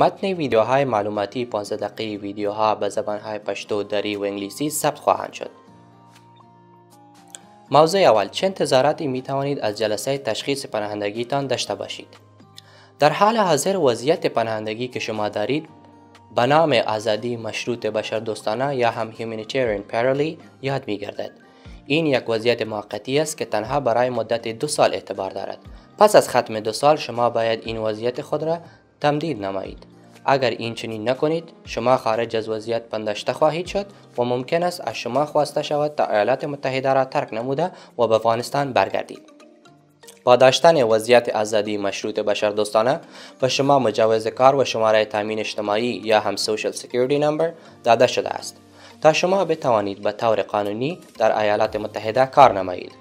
متن ویدیوهای معلوماتی 15 دقیقه ویدیوها به زبانهای پشتو، دری و انگلیسی ثبت خواهند شد. موضوع اول: چه انتظاراتی می توانید از جلسه تشخیص پناهندگیتان داشته باشید؟ در حال حاضر وضعیت پناهندگی که شما دارید به نام آزادی مشروط بشردوستانه یا هم Humanitarian Parole یاد می گردد. این یک وضعیت موقتی است که تنها برای مدت 2 سال اعتبار دارد. پس از ختم 2 سال شما باید این وضعیت خود را تمدید نمایید. اگر این چنین نکنید، شما خارج از وضعیت پنداشته خواهید شد و ممکن است از شما خواسته شود تا ایالات متحده را ترک نموده و به افغانستان برگردید. با داشتن وضعیت آزادی مشروط بشردوستانه به شما مجوز کار و شماره تامین اجتماعی یا هم Social Security Number داده شده است تا شما بتوانید به طور قانونی در ایالات متحده کار نمایید.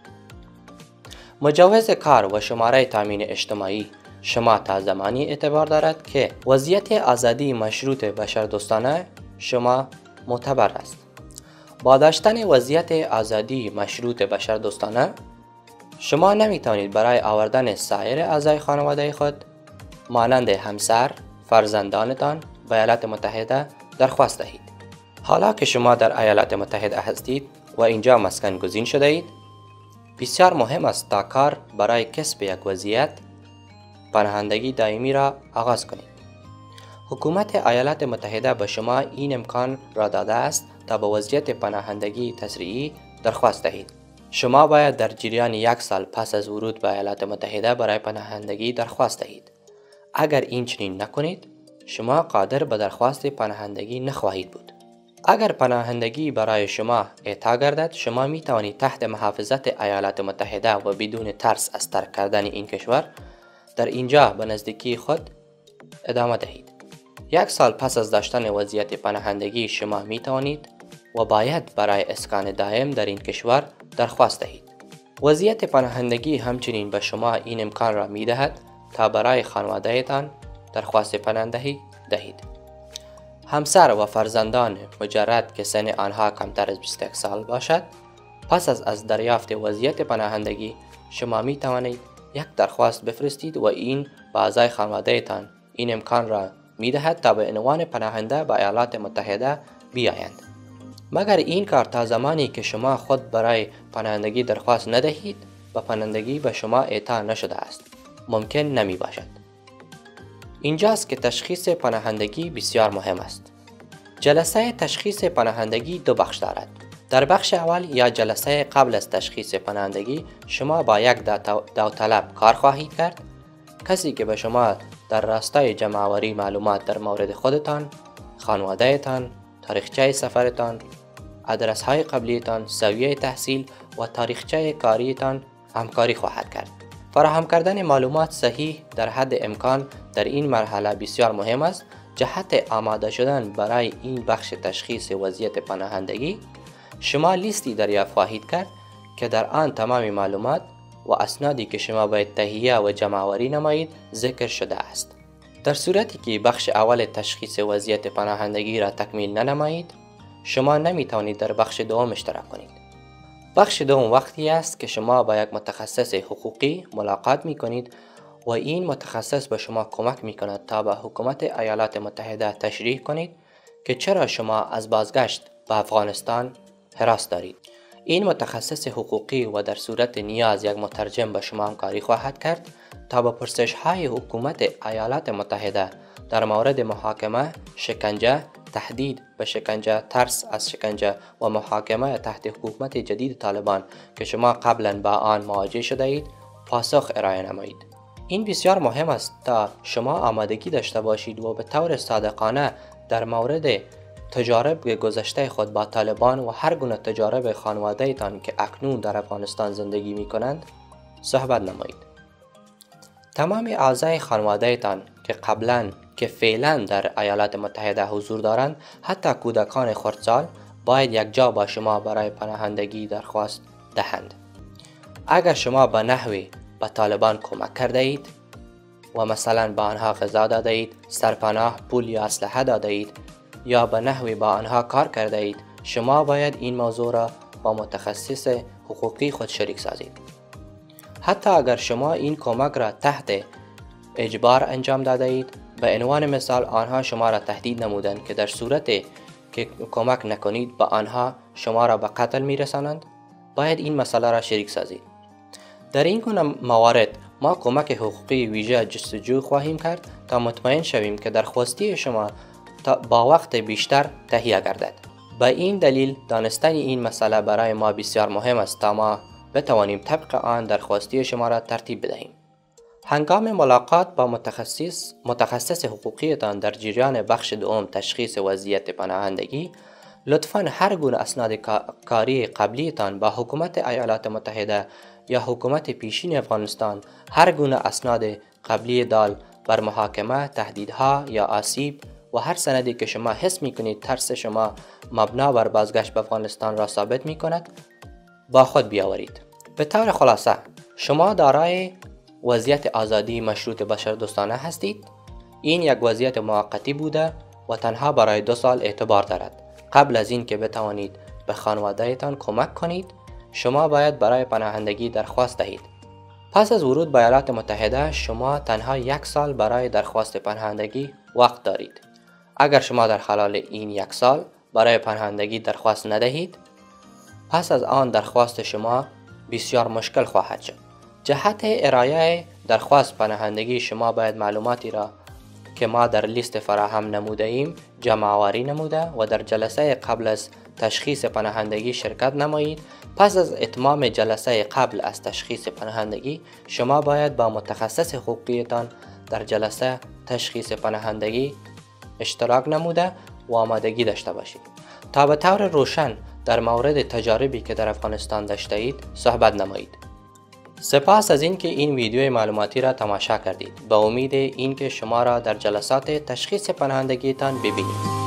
مجوز کار و شماره تامین اجتماعی شما تا زمانی اعتبار دارد که وضعیت آزادی مشروط بشردوستانه شما معتبر است. با داشتن وضعیت آزادی مشروط بشردوستانه شما نمی توانید برای آوردن سایر اعضای خانواده خود مانند همسر، فرزندانتان به ایالات متحده درخواست دهید. حالا که شما در ایالات متحده هستید و اینجا مسکن گزین شده اید، بسیار مهم است تا کار برای کسب یک وضعیت پناهندگی دائمی را آغاز کنید. حکومت ایالات متحده به شما این امکان را داده است تا به وضعیت پناهندگی تسریعی درخواست دهید. شما باید در جریان 1 سال پس از ورود به ایالات متحده برای پناهندگی درخواست دهید. اگر این چنین نکنید، شما قادر به درخواست پناهندگی نخواهید بود. اگر پناهندگی برای شما اعطا گردد، شما می توانید تحت محافظت ایالات متحده و بدون ترس از ترک کردن این کشور در اینجا به نزدیکی خود ادامه دهید. 1 سال پس از داشتن وضعیت پناهندگی شما می توانید و باید برای اسکان دائم در این کشور درخواست دهید. وضعیت پناهندگی همچنین به شما این امکان را می دهد تا برای خانواده‌تان درخواست پناهندگی دهید. همسر و فرزندان مجرد که سن آنها کمتر از 21 سال باشد، پس از دریافت وضعیت پناهندگی شما می توانید یک درخواست بفرستید و این به اعضای خانواده‌تان این امکان را می دهد تا به عنوان پناهنده به ایالات متحده بیایند. مگر این کار تا زمانی که شما خود برای پناهندگی درخواست ندهید و پناهندگی به شما اعطا نشده است ممکن نمی باشد. اینجاست که تشخیص پناهندگی بسیار مهم است. جلسه تشخیص پناهندگی 2 بخش دارد. در بخش اول یا جلسه قبل از تشخیص پناهندگی شما با یک داوطلب کار خواهید کرد، کسی که به شما در راستای جمع‌آوری معلومات در مورد خودتان، خانواده‌تان، تاریخچه سفرتان، آدرس های قبلیتان، سویه تحصیل و تاریخچه کاریتان همکاری خواهد کرد. فراهم کردن معلومات صحیح در حد امکان در این مرحله بسیار مهم است. جهت آماده شدن برای این بخش تشخیص وضعیت پناهندگی، شما لیستی دریافت خواهید کرد که در آن تمام معلومات و اسنادی که شما باید تهیه و جمع‌آوری نمایید ذکر شده است. در صورتی که بخش اول تشخیص وضعیت پناهندگی را تکمیل ننمایید، شما نمی توانید در بخش دوم اشتراک کنید. بخش دوم وقتی است که شما با یک متخصص حقوقی ملاقات می کنید و این متخصص به شما کمک می کند تا به حکومت ایالات متحده تشریح کنید که چرا شما از بازگشت به افغانستان هراس دارید. این متخصص حقوقی و در صورت نیاز یک مترجم به شما همکاری خواهد کرد تا به پرسش های حکومت ایالات متحده در مورد محاکمه، شکنجه، تهدید به شکنجه، ترس از شکنجه و محاکمه تحت حکومت جدید طالبان که شما قبلا با آن مواجه شده اید پاسخ ارائه نمایید. این بسیار مهم است تا شما آمادگی داشته باشید و به طور صادقانه در مورد تجارب گذشته خود با طالبان و هر گونه تجارب خانواده تان که اکنون در افغانستان زندگی می کنند صحبت نمایید. تمام اعضای خانواده تان که فعلا در ایالات متحده حضور دارند، حتی کودکان خردسال، باید یک جا با شما برای پناهندگی درخواست دهند. اگر شما به نحوی به طالبان کمک کرده اید و مثلا به آنها غذا داده اید، سرپناه، پول یا اسلحه داده اید یا به نحوی با آنها کار کرده اید، شما باید این موضوع را با متخصص حقوقی خود شریک سازید. حتی اگر شما این کمک را تحت اجبار انجام داده اید به عنوان مثال آنها شما را تهدید نمودند که در صورت که کمک نکنید به آنها شما را به قتل میرسانند. باید این مسئله را شریک سازید. در این گونه موارد ما کمک حقوقی ویژه جستجو خواهیم کرد تا مطمئن شویم که درخواستی شما با وقت بیشتر تهیه گردد. به این دلیل دانستن این مسئله برای ما بسیار مهم است تا ما بتوانیم طبق آن درخواستی شما را ترتیب بدهیم. هنگام ملاقات با متخصص حقوقیتان در جریان بخش دوم تشخیص وضعیت پناهندگی، لطفاً هر گونه اسناد کاری قبلیتان با حکومت ایالات متحده یا حکومت پیشین افغانستان، هر گونه اسناد قبلی دال بر محاکمه، تهدیدها یا آسیب و هر سندی که شما حس می‌کنید ترس شما مبنا بر بازگشت به افغانستان را ثابت می‌کند با خود بیاورید. به طور خلاصه شما دارای وضعیت آزادی مشروط بشردوستانه هستید. این یک وضعیت موقتی بوده و تنها برای 2 سال اعتبار دارد. قبل از این که بتوانید به خانواده‌تان کمک کنید، شما باید برای پناهندگی درخواست دهید. پس از ورود به ایالات متحده شما تنها 1 سال برای درخواست پناهندگی وقت دارید. اگر شما در خلال این 1 سال برای پناهندگی درخواست ندهید، پس از آن درخواست شما بسیار مشکل خواهد شد. جهت ارائه درخواست پناهندگی شما باید معلوماتی را که ما در لیست فراهم نموده ایم جمع آوری نموده و در جلسه قبل از تشخیص پناهندگی شرکت نمایید. پس از اتمام جلسه قبل از تشخیص پناهندگی شما باید با متخصص حقوقیتان در جلسه تشخیص پناهندگی اشتراک نموده و آمادگی داشته باشید تا به طور روشن در مورد تجاربی که در افغانستان داشته اید صحبت نمایید. سپاس از اینکه این ویدیوی معلوماتی را تماشا کردید. به امید اینکه شما را در جلسات تشخیص پناهندگیتان ببینیم.